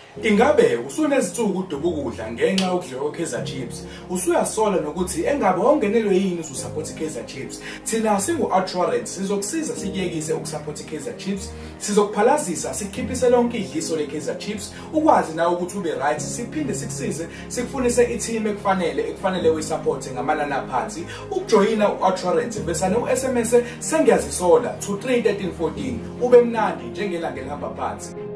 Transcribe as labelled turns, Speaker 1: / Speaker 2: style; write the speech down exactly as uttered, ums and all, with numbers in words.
Speaker 1: Ingabe usunezithuku udubukudla ngenxa yokudliwa kwe-Kaizer Chiefs? Usuyasola nokuthi engabe wongenelwe yini ususupport i-Kaizer Chiefs? Thina singu-Ultrared sizokusiza sikuyekise ukusupport i-Kaizer Chiefs, sizokuphalazisa sikhiphise lonke idliso le-Kaizer Chiefs, ukwazi nawe ukuthi ube right, siphinde sikusize sikufunise i-team ekufanele ekufanele uyisupport ngamanani aphansi. Ukujoyina u-Ultrared bese ne-S M S sengiyazisola to three thirteen fourteen ube mnandi njengelanga elihamba phansi.